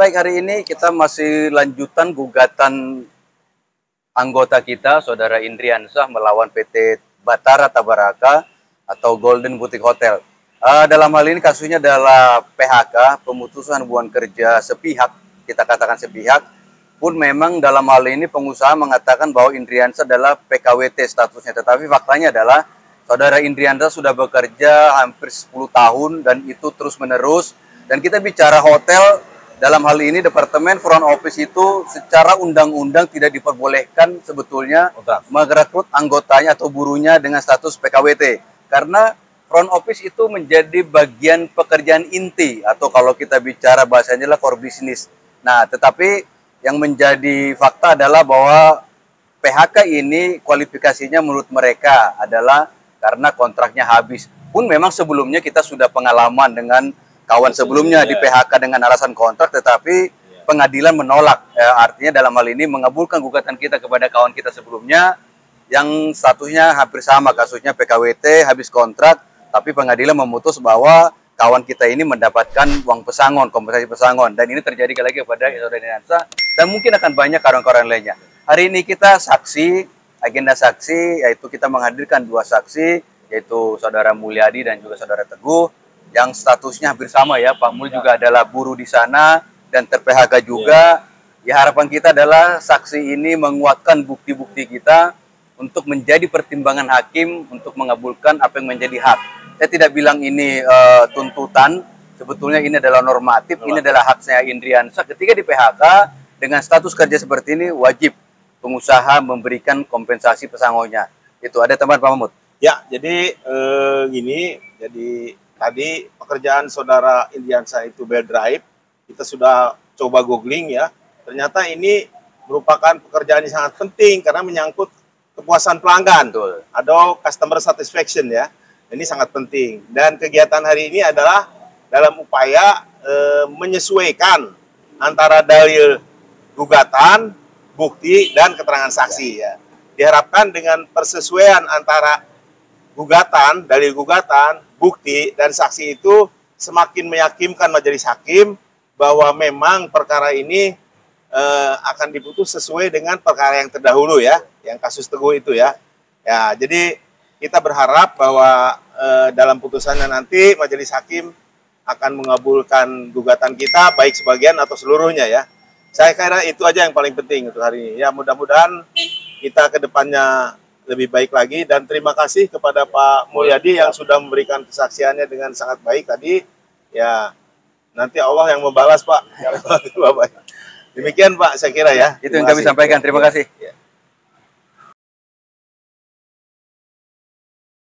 baik, hari ini kita masih lanjutan gugatan anggota kita, Saudara Indriansyah melawan PT Batara Tabaraka atau Golden Boutique Hotel. Dalam hal ini kasusnya adalah PHK, pemutusan hubungan kerja sepihak, kita katakan sepihak, pun memang dalam hal ini pengusaha mengatakan bahwa Indriansyah adalah PKWT statusnya, tetapi faktanya adalah Saudara Indriansyah sudah bekerja hampir 10 tahun dan itu terus menerus. Dan kita bicara hotel, dalam hal ini Departemen Front Office itu secara undang-undang tidak diperbolehkan sebetulnya merekrut anggotanya atau burunya dengan status PKWT. Karena Front Office itu menjadi bagian pekerjaan inti atau kalau kita bicara bahasanya adalah core business. Nah, tetapi yang menjadi fakta adalah bahwa PHK ini kualifikasinya menurut mereka adalah karena kontraknya habis. Pun memang sebelumnya kita sudah pengalaman dengan kawan sebelumnya di PHK dengan alasan kontrak, tetapi pengadilan menolak. Artinya dalam hal ini mengabulkan gugatan kita kepada kawan kita sebelumnya yang statusnya hampir sama, kasusnya PKWT, habis kontrak, tapi pengadilan memutus bahwa kawan kita ini mendapatkan uang pesangon, kompensasi pesangon. Dan ini terjadi lagi kepada Saudara Indriansyah dan mungkin akan banyak kawan-kawan lainnya. Hari ini kita saksi, agenda saksi, yaitu kita menghadirkan 2 saksi, yaitu Saudara Mulyadi dan juga Saudara Teguh, yang statusnya hampir sama ya. Pak Mul juga adalah buruh di sana dan ter-PHK juga. Ya, harapan kita adalah saksi ini menguatkan bukti-bukti kita untuk menjadi pertimbangan hakim untuk mengabulkan apa yang menjadi hak. Saya tidak bilang ini tuntutan, sebetulnya ini adalah normatif, ini adalah hak saya Indriansyah. Ketika di PHK dengan status kerja seperti ini, wajib pengusaha memberikan kompensasi pesangonnya. Itu ada teman Pak Mahmud. Ya, jadi gini, jadi tadi pekerjaan Saudara Indriansyah itu bed drive, kita sudah coba googling ya, ternyata ini merupakan pekerjaan yang sangat penting karena menyangkut kepuasan pelanggan atau customer satisfaction ya. Ini sangat penting dan kegiatan hari ini adalah dalam upaya menyesuaikan antara dalil gugatan, bukti dan keterangan saksi ya. Diharapkan dengan persesuaian antara gugatan, dalil gugatan, bukti dan saksi itu semakin meyakinkan majelis hakim bahwa memang perkara ini akan diputus sesuai dengan perkara yang terdahulu ya, yang kasus Teguh itu ya. Ya, jadi kita berharap bahwa dalam putusannya nanti majelis hakim akan mengabulkan gugatan kita baik sebagian atau seluruhnya ya. Saya kira itu aja yang paling penting untuk hari ini. Ya, mudah-mudahan kita ke depannya lebih baik lagi dan terima kasih kepada Pak Mulyadi yang sudah memberikan kesaksiannya dengan sangat baik tadi. Ya, nanti Allah yang membalas Pak. Demikian Pak, saya kira ya. Itu yang kami sampaikan. Terima kasih.